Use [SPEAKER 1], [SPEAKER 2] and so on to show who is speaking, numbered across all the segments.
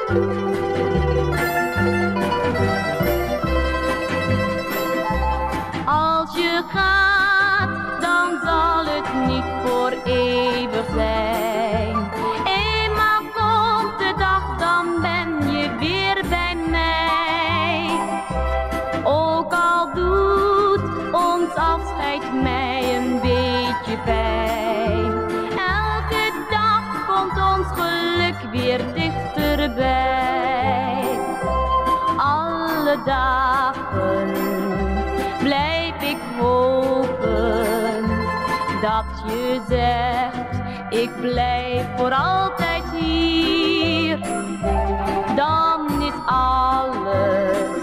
[SPEAKER 1] Als je gaat, dan zal het niet voor eeuwig zijn. Eenmaal komt de dag, dan ben je weer bij mij. Ook al doet ons afscheid mij een beetje pijn. Elke dag komt ons geluk weer dichterbij. Alle dagen blijf ik hopen dat je zegt, ik blijf voor altijd hier. Dan is alles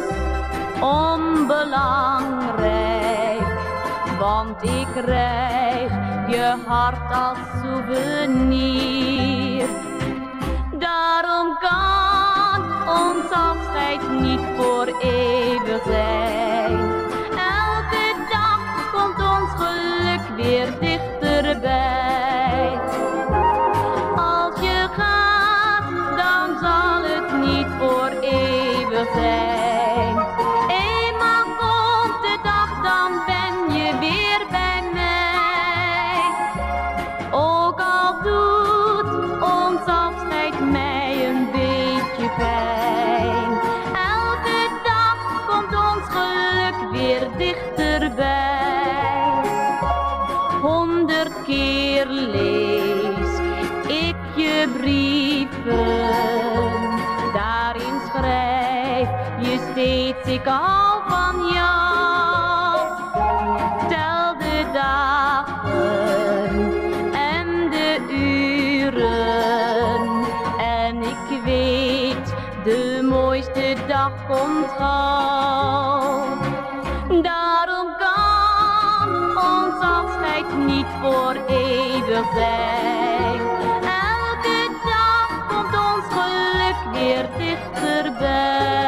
[SPEAKER 1] onbelangrijk, want ik krijg je hart als souvenir. Daarom kan ons afscheid niet voor eeuwig zijn. Elke dag komt ons geluk weer dichterbij. Als je gaat, dan zal het niet voor eeuwig zijn. Eenmaal komt de dag, dan ben je weer bij mij. Ook al doet ons afscheid mij een beetje pijn. Elke dag komt ons geluk weer dichterbij. 100 keer lees ik je brieven. Daarin schrijf je steeds, ik hou van jou. Tel de dagen en de uren. En ik weet, de mooiste dag komt gauw. Daarom kan ons afscheid niet voor eeuwig zijn. Elke dag komt ons geluk weer dichterbij.